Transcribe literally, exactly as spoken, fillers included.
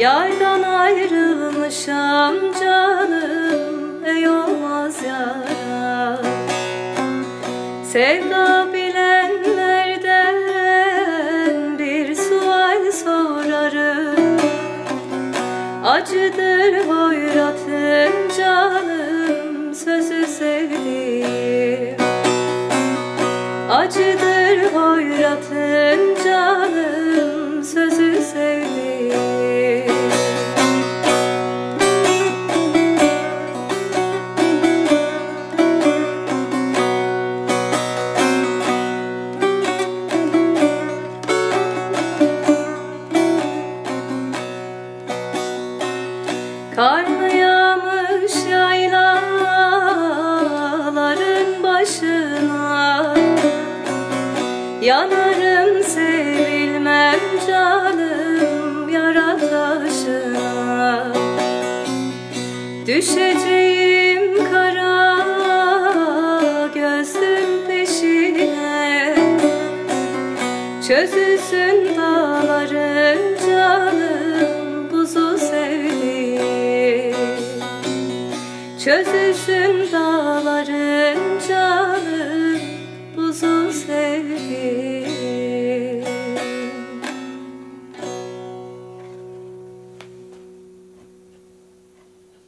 Yardan ayrılmışam canım, ey olmaz yara. Sevda bilenlerden bir sual sorarım. Acıdır hoyratın canım, sözü sevdiğim. Acıdır hoyratın canım, sözü sevdiğim. Karlı yağmış yaylaların başına, yanarım sevilmem canım yara taşına. Düşeceğim kara gözün peşine, çözülsün dağların canım buzu sevdiğim. Çözülsün